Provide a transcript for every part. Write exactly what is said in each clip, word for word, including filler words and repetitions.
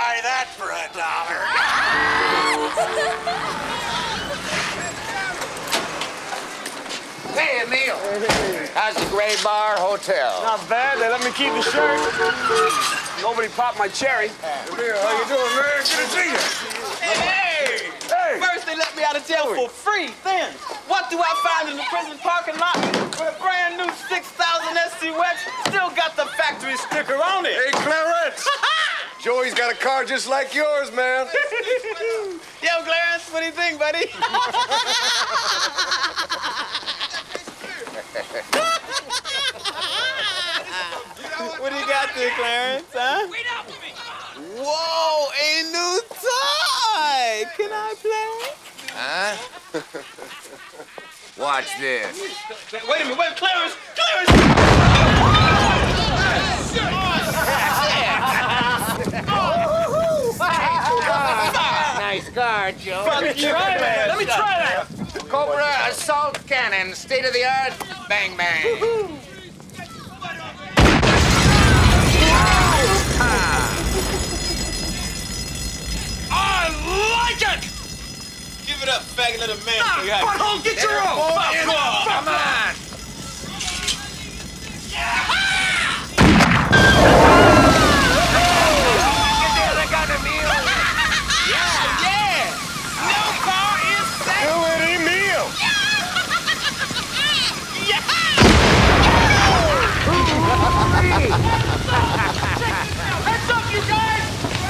buy that for a dollar. Hey, Emil. How's the Gray Bar Hotel? Not bad. They let me keep the shirt. Nobody popped my cherry. Emil, how you doing, man? Good to see you. Hey! Hey! First they let me out of jail for free. Then, what do I find in the prison parking lot with a brand new six thousand S C Wax? Still got the factory sticker on it. Hey, Clarence. Joey's got a car just like yours, man. Yo, Clarence, what do you think, buddy? What do you got there, Clarence, huh? Wait up for me! Whoa, a new toy! Can I play? Huh? Watch this. Wait a minute, wait, Clarence! Clarence! Nice car, Joe. Fuck you, man. Let me try that. Cobra assault cannon, state of the art. Bang, bang. I like it! Give it up, faggot little man. Ah, butthole, get your own! Fuck off! Come on. Get the other gun, Emil. Yeah! No car is safe! Do it, Emil. Heads up, you guys!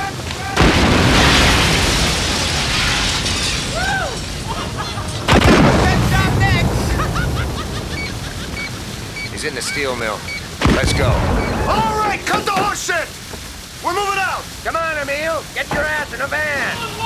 He's in the steel mill. Let's go. All right, cut the horse shit. We're moving out. Come on, Emil. Get your ass in a van.